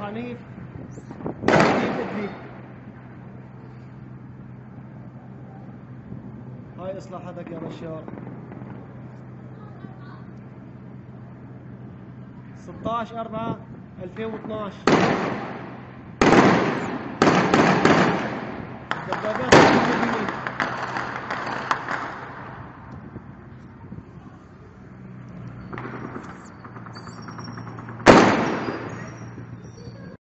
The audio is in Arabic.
عنيف عنيف ادلي. هاي اصلاحاتك يا بشار. 16/4/2012. دبابات